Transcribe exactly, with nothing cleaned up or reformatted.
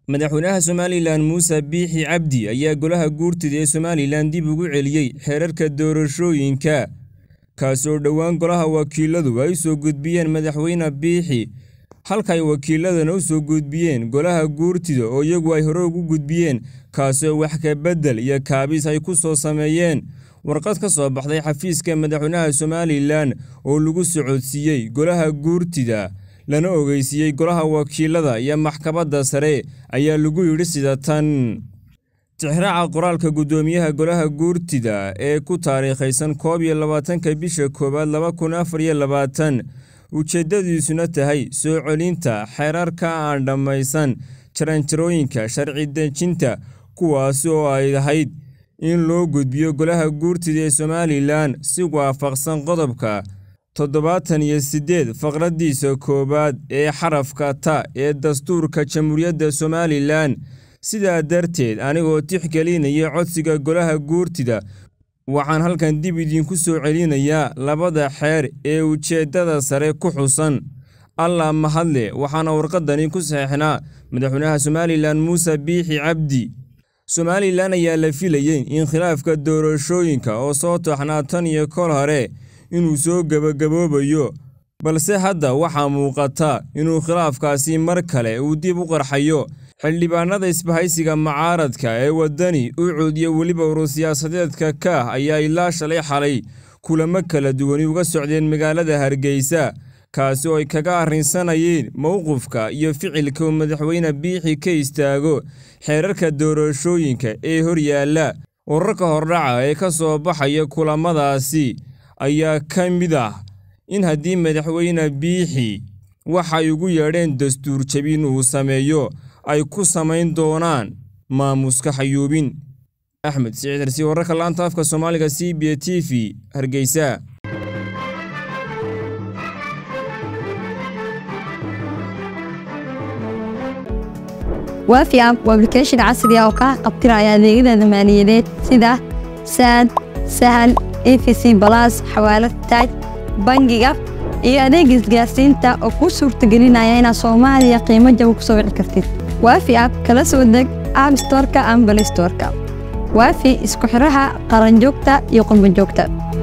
madaxweynaha Somaliland Muuse Biixi Cabdi ayaa golaha guurtida ee Somaliland dib ugu celiyay xeerarka doorashooyinka kaasoo dhawaan golaha wakiiladu ay soo gudbiyeen madaxweyne Biixi halka ay wakiiladana u soo gudbiyeen golaha guurtida oo iyagu ay hore ugu gudbiyeen kaasoo wax ka bedel iyo kaabis ay ku soo sameeyeen warqad ka soo baxday xafiiska madaxweynaha Somaliland oo lagu socodsiiyay golaha guurtida lana ogeysiyay golaha wakiilada iyo maxkamadda sare ayaa lagu yiri sida tan tixraaca qoraalka gudoomiyaha golaha guurtida ee ku taariikhaysan koob iyo labaatanka bisha koowaad laba kun afar iyo labaatan ujeedadiisuna tahay soo celinta xeerarka aan dhamaysan jaranjarooyinka sharci dejinta kuwaas oo ay ahayd in loo gudbiyo golaha guurtida ee Somaliland si waafaqsan qodobka toddobaatan iyo siddeed faqradiisa koobaad ee xarafka ta ee dastuurka Jamhuuriyadda Somaliland sida darteed anigoo tixgelinaya codsiga golaha guurtida waxaan halkan dib idinku soo celinayaa labada xeer ee ujeedada sare ku xusan alla mahadle waxaana warqadani ku saxeexnaa madaxweynaha Somaliland Muuse Biixi Cabdi Somaliland ayaa la filayay in khilaafka doorashooyinka oo soo taxnaa tan iyo kol hore inuu soo gabagaboobayo balse hadda waxa muuqata inuu khilaafkaasi mar kale uu dib u qarxayo xildhibaanada isbahaysiga macaaradka ee wadani u coodiyo waliba urur siyaasadeedka ka ayaa ilaa shalay xalay kulamo kala duwan uga socdeen magaalada Hargeysa kaasoo ay kaga arrinsanayeen mowqifka iyo ficilka madaxweyne Biixi ka istaago xeerarka doorashooyinka ee hor yaala wararka hordhaca ee ka soo baxaya kulamadaasi ayaa ka mid ah in haddii madaxweyne Biixi waxa ay ugu yeedheen dastuur jabin uu sameeyo ay ku samayn doonaan maamuska xayuubin Axmed Saciid Harsi wararka laanta afka Soomaaliga C B A T V Hargeysa وافي اب وابلكيشن عصري او ka qabtiraya adeegyada maaliyadeed sida sad sahal E V C plus xawaalad taaj bangiga iyo adeeg isgaarsiinta oo ku suurtagelinaya in Soomaaliya qiimo jaban ku soo wici kartid وافي اب kala soo deg App Store-ka ama Play Store-ka وافي isku xiraha qaran joogta iyo qurbo joogta